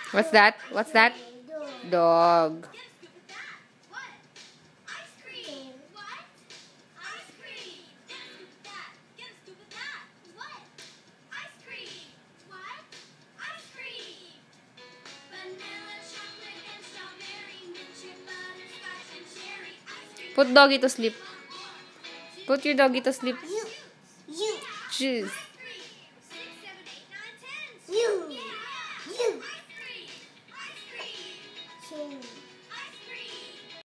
What's that? What's that? Dog. Put doggy to sleep. Put your doggy to sleep. You. Choose.